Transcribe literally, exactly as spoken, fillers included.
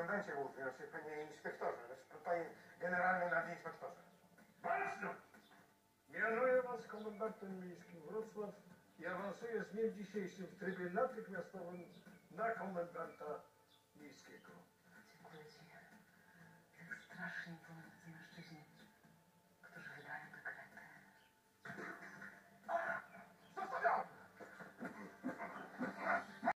komendancie główny, znaczy panie inspektorze, znaczy panie generalny nadinspektorze. Baczno! Mianuję was komendantem miejskim Wrocław i awansuję z dniem dzisiejszym w trybie natychmiastowym na komendanta miejskiego. Dziękuję ci. Tak strasznie to ci mężczyźni